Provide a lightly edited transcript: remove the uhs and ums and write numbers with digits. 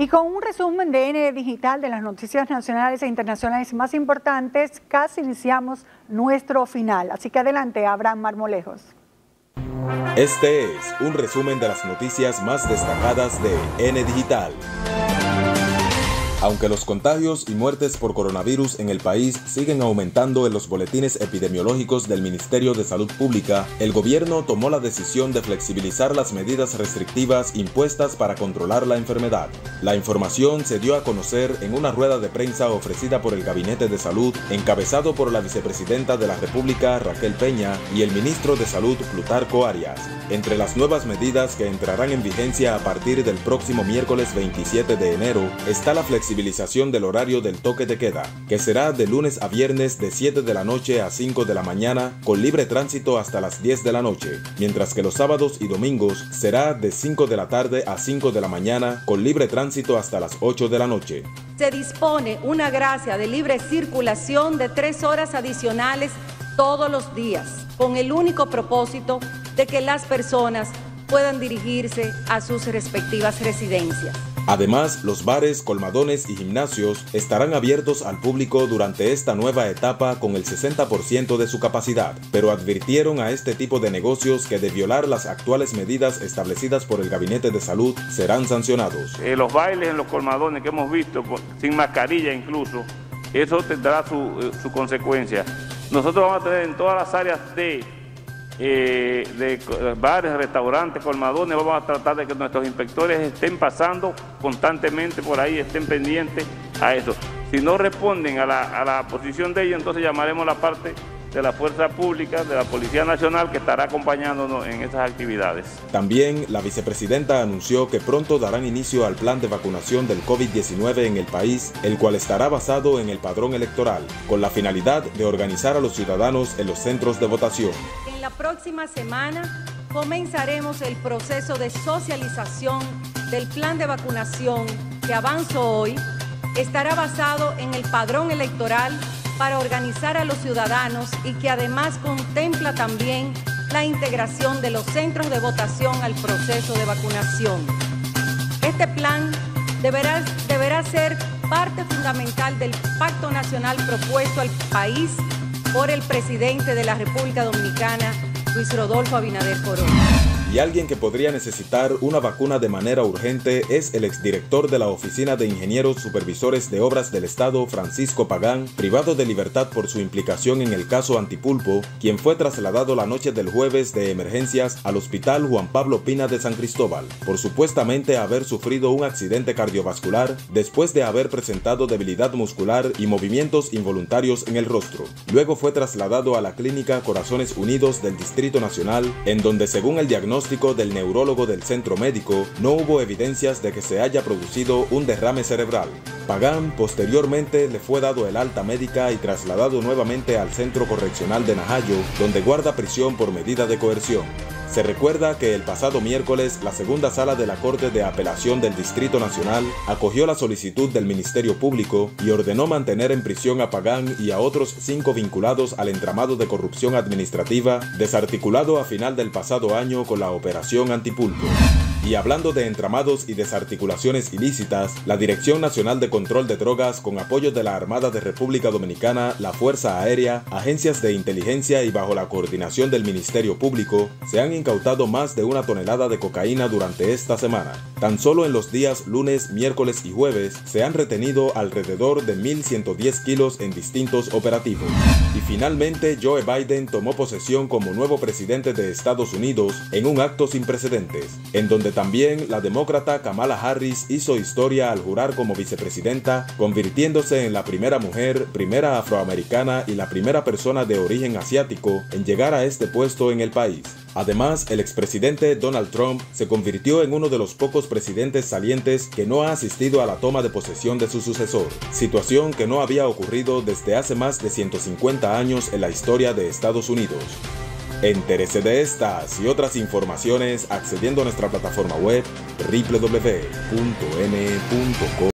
Y con un resumen de ND Digital de las noticias nacionales e internacionales más importantes, casi iniciamos nuestro final. Así que adelante, Abraham Marmolejos. Este es un resumen de las noticias más destacadas de ND Digital. Aunque los contagios y muertes por coronavirus en el país siguen aumentando en los boletines epidemiológicos del Ministerio de Salud Pública, el gobierno tomó la decisión de flexibilizar las medidas restrictivas impuestas para controlar la enfermedad. La información se dio a conocer en una rueda de prensa ofrecida por el Gabinete de Salud, encabezado por la vicepresidenta de la República, Raquel Peña, y el ministro de Salud, Plutarco Arias. Entre las nuevas medidas que entrarán en vigencia a partir del próximo miércoles 27 de enero está la flexibilización del horario del toque de queda, que será de lunes a viernes de 7 de la noche a 5 de la mañana, con libre tránsito hasta las 10 de la noche, mientras que los sábados y domingos será de 5 de la tarde a 5 de la mañana, con libre tránsito hasta las 8 de la noche. Se dispone una gracia de libre circulación de 3 horas adicionales todos los días, con el único propósito de que las personas puedan dirigirse a sus respectivas residencias. Además, los bares, colmadones y gimnasios estarán abiertos al público durante esta nueva etapa con el 60% de su capacidad, pero advirtieron a este tipo de negocios que de violar las actuales medidas establecidas por el Gabinete de Salud serán sancionados. Los bailes en los colmadones que hemos visto, sin mascarilla incluso, eso tendrá su consecuencia. Nosotros vamos a tener en todas las áreas de bares, restaurantes, colmadones, vamos a tratar de que nuestros inspectores estén pasando constantemente por ahí, estén pendientes a eso. Si no responden a la posición de ellos, entonces llamaremos la parte de la Fuerza Pública, de la Policía Nacional, que estará acompañándonos en esas actividades. También la vicepresidenta anunció que pronto darán inicio al plan de vacunación del COVID-19 en el país, el cual estará basado en el padrón electoral, con la finalidad de organizar a los ciudadanos en los centros de votación. En la próxima semana comenzaremos el proceso de socialización del plan de vacunación que avanzo hoy. Estará basado en el padrón electoral para organizar a los ciudadanos y que además contempla también la integración de los centros de votación al proceso de vacunación. Este plan deberá ser parte fundamental del Pacto Nacional propuesto al país por el presidente de la República Dominicana, Luis Rodolfo Abinader Corona. Y alguien que podría necesitar una vacuna de manera urgente es el exdirector de la Oficina de Ingenieros Supervisores de Obras del Estado, Francisco Pagán, privado de libertad por su implicación en el caso Antipulpo, quien fue trasladado la noche del jueves de emergencias al Hospital Juan Pablo Pina de San Cristóbal, por supuestamente haber sufrido un accidente cardiovascular después de haber presentado debilidad muscular y movimientos involuntarios en el rostro. Luego fue trasladado a la Clínica Corazones Unidos del Distrito Nacional, en donde, según el diagnóstico del neurólogo del centro médico, no hubo evidencias de que se haya producido un derrame cerebral. Pagán posteriormente le fue dado el alta médica y trasladado nuevamente al Centro Correccional de Najayo, donde guarda prisión por medida de coerción. Se recuerda que el pasado miércoles la segunda sala de la Corte de Apelación del Distrito Nacional acogió la solicitud del Ministerio Público y ordenó mantener en prisión a Pagán y a otros 5 vinculados al entramado de corrupción administrativa desarticulado a final del pasado año con la Operación Antipulpo. Y hablando de entramados y desarticulaciones ilícitas, la Dirección Nacional de Control de Drogas, con apoyo de la Armada de República Dominicana, la Fuerza Aérea, agencias de inteligencia y bajo la coordinación del Ministerio Público, se han incautado más de 1 tonelada de cocaína durante esta semana. Tan solo en los días lunes, miércoles y jueves se han retenido alrededor de 1.110 kilos en distintos operativos. Y finalmente, Joe Biden tomó posesión como nuevo presidente de Estados Unidos en un acto sin precedentes, en donde también la demócrata Kamala Harris hizo historia al jurar como vicepresidenta, convirtiéndose en la primera mujer, primera afroamericana y la primera persona de origen asiático en llegar a este puesto en el país. Además, el expresidente Donald Trump se convirtió en uno de los pocos presidentes salientes que no ha asistido a la toma de posesión de su sucesor, situación que no había ocurrido desde hace más de 150 años en la historia de Estados Unidos. Entérese de estas y otras informaciones accediendo a nuestra plataforma web www.n.co.